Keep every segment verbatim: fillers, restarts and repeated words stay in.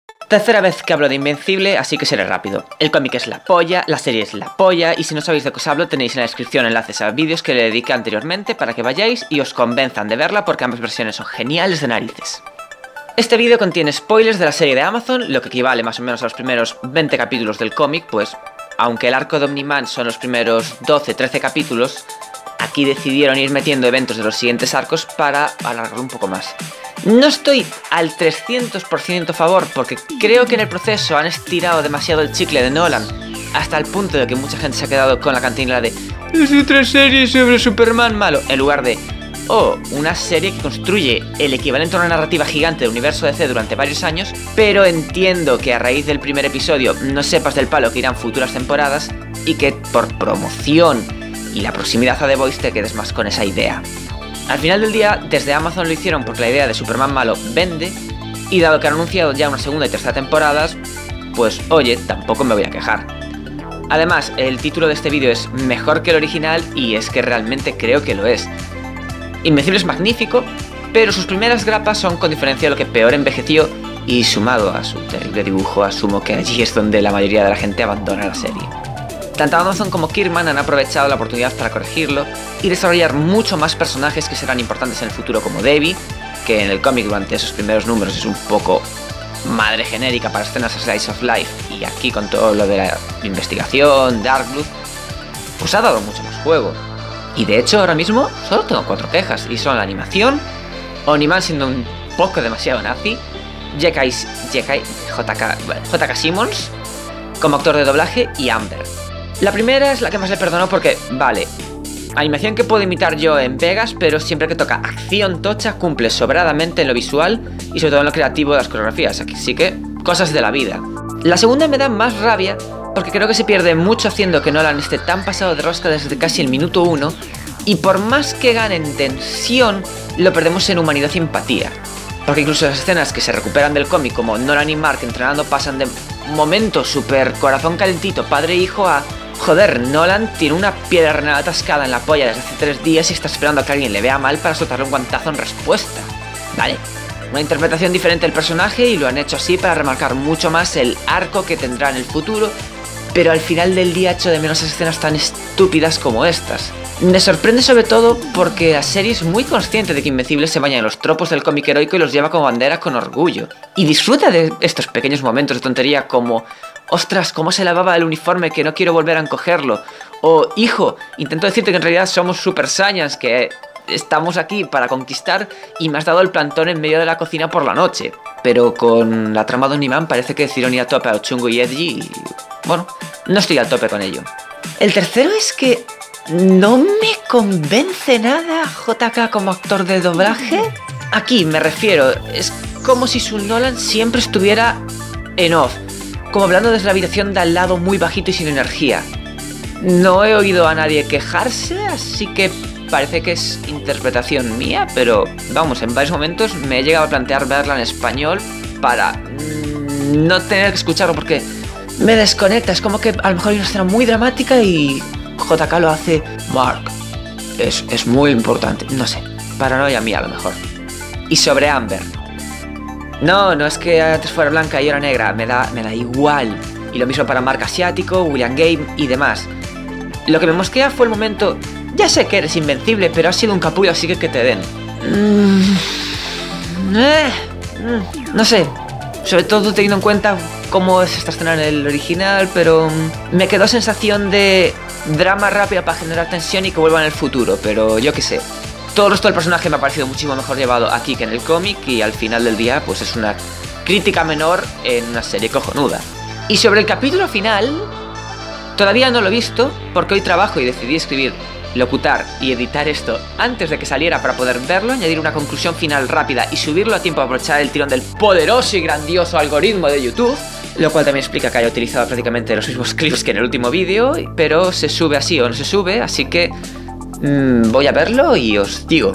Tercera vez que hablo de Invencible, así que seré rápido. El cómic es la polla, la serie es la polla, y si no sabéis de qué os hablo tenéis en la descripción enlaces a vídeos que le dediqué anteriormente para que vayáis y os convenzan de verla porque ambas versiones son geniales de narices. Este vídeo contiene spoilers de la serie de Amazon, lo que equivale más o menos a los primeros veinte capítulos del cómic, pues aunque el arco de Omni-Man son los primeros doce trece capítulos, aquí decidieron ir metiendo eventos de los siguientes arcos para alargarlo un poco más. No estoy al trescientos por ciento a favor porque creo que en el proceso han estirado demasiado el chicle de Nolan hasta el punto de que mucha gente se ha quedado con la cantinela de "es otra serie sobre Superman malo", en lugar de "oh, una serie que construye el equivalente a una narrativa gigante del universo D C durante varios años, pero entiendo que a raíz del primer episodio no sepas del palo que irán futuras temporadas y que por promoción y la proximidad a The Voice te quedes más con esa idea". Al final del día, desde Amazon lo hicieron porque la idea de Superman malo vende, y dado que han anunciado ya una segunda y tercera temporadas, pues oye, tampoco me voy a quejar. Además, el título de este vídeo es mejor que el original y es que realmente creo que lo es. Invencible es magnífico, pero sus primeras grapas son con diferencia lo que peor envejeció, y sumado a su terrible dibujo, asumo que allí es donde la mayoría de la gente abandona la serie. Tanto Amazon como Kirkman han aprovechado la oportunidad para corregirlo y desarrollar mucho más personajes que serán importantes en el futuro, como Debbie, que en el cómic durante esos primeros números es un poco madre genérica para escenas slice of life, y aquí con todo lo de la investigación, Darkblood, pues ha dado mucho más juego. Y de hecho ahora mismo solo tengo cuatro quejas, y son la animación, Omni-Man siendo un poco demasiado nazi, J K, J K Simmons como actor de doblaje y Amber. La primera es la que más le perdono porque, vale, animación que puedo imitar yo en Vegas, pero siempre que toca acción tocha cumple sobradamente en lo visual y sobre todo en lo creativo de las coreografías, así que cosas de la vida. La segunda me da más rabia porque creo que se pierde mucho haciendo que Nolan esté tan pasado de rosca desde casi el minuto uno, y por más que ganen tensión, lo perdemos en humanidad y empatía. Porque incluso las escenas que se recuperan del cómic, como Nolan y Mark entrenando, pasan de momento súper corazón calentito padre e hijo a joder, Nolan tiene una piedra renal atascada en la polla desde hace tres días y está esperando a que alguien le vea mal para soltarle un guantazo en respuesta. Vale, una interpretación diferente del personaje y lo han hecho así para remarcar mucho más el arco que tendrá en el futuro, pero al final del día echo de menos escenas tan estúpidas como estas. Me sorprende sobre todo porque la serie es muy consciente de que Invencible se baña en los tropos del cómic heroico y los lleva como bandera con orgullo. Y disfruta de estos pequeños momentos de tontería como "ostras, cómo se lavaba el uniforme que no quiero volver a encogerlo", o "hijo, intento decirte que en realidad somos Super Saiyans, que estamos aquí para conquistar y me has dado el plantón en medio de la cocina por la noche". Pero con la trama de Omni-Man parece que decidieron ir a tope a lo chungo y edgy y bueno, no estoy al tope con ello. El tercero es que no me convence nada J K como actor de doblaje. Aquí me refiero, es como si su Nolan siempre estuviera en off, como hablando desde la habitación de al lado muy bajito y sin energía. No he oído a nadie quejarse, así que parece que es interpretación mía, pero vamos, en varios momentos me he llegado a plantear verla en español para mmm, no tener que escucharlo porque me desconecta. Es como que a lo mejor hay una escena muy dramática y J K lo hace Mark. Es, es muy importante, no sé, paranoia mía a lo mejor. Y sobre Amber. No, no es que antes fuera blanca y ahora negra, me da, me da igual. Y lo mismo para Mark asiático, William Game y demás. Lo que me mosquea fue el momento, ya sé que eres invencible, pero has sido un capullo, así que que te den. Mm, eh, mm, no sé, sobre todo teniendo en cuenta cómo es esta escena en el original, pero mm, me quedó sensación de drama rápido para generar tensión y que vuelva en el futuro, pero yo qué sé. Todo el resto del personaje me ha parecido muchísimo mejor llevado aquí que en el cómic, y al final del día pues es una crítica menor en una serie cojonuda. Y sobre el capítulo final, todavía no lo he visto porque hoy trabajo y decidí escribir, locutar y editar esto antes de que saliera para poder verlo, añadir una conclusión final rápida y subirlo a tiempo para aprovechar el tirón del poderoso y grandioso algoritmo de YouTube, lo cual también explica que haya utilizado prácticamente los mismos clips que en el último vídeo, pero se sube así o no se sube, así que mmm, voy a verlo y os digo.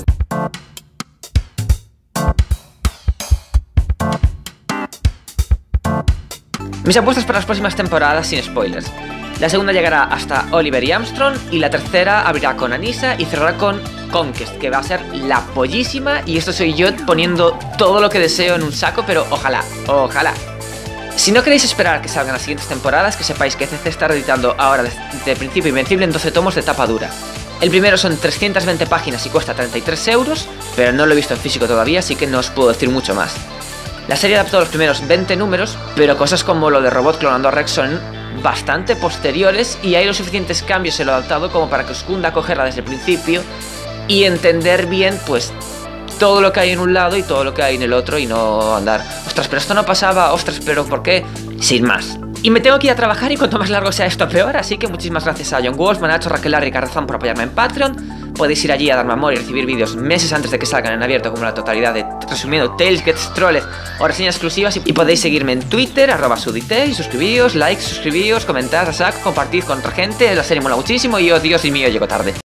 Mis apuestas para las próximas temporadas sin spoilers. La segunda llegará hasta Oliver y Armstrong, y la tercera abrirá con Anissa y cerrará con Conquest, que va a ser la pollísima, y esto soy yo poniendo todo lo que deseo en un saco, pero ojalá, ojalá. Si no queréis esperar a que salgan las siguientes temporadas, que sepáis que C C está reeditando ahora de Principio Invencible en doce tomos de tapa dura. El primero son trescientas veinte páginas y cuesta treinta y tres euros, pero no lo he visto en físico todavía, así que no os puedo decir mucho más. La serie adaptó los primeros veinte números, pero cosas como lo de Robot clonando a Rex son bastante posteriores y hay los suficientes cambios en lo adaptado como para que os cunda cogerla desde el principio y entender bien, pues, todo lo que hay en un lado y todo lo que hay en el otro y no andar, ostras, pero esto no pasaba, ostras, pero ¿por qué? Sin más. Y me tengo que ir a trabajar y cuanto más largo sea esto peor, así que muchísimas gracias a John Wolf, Manacho, Raquel Larry y Carrazón por apoyarme en Patreon. Podéis ir allí a darme amor y recibir vídeos meses antes de que salgan en abierto como la totalidad de resumiendo Tales, Gets, Trolls o reseñas exclusivas. Y podéis seguirme en Twitter, arroba sudite, y suscribíos, like, suscribíos, comentad a saco, compartid con otra gente, la serie mola muchísimo y oh Dios mío, llego tarde.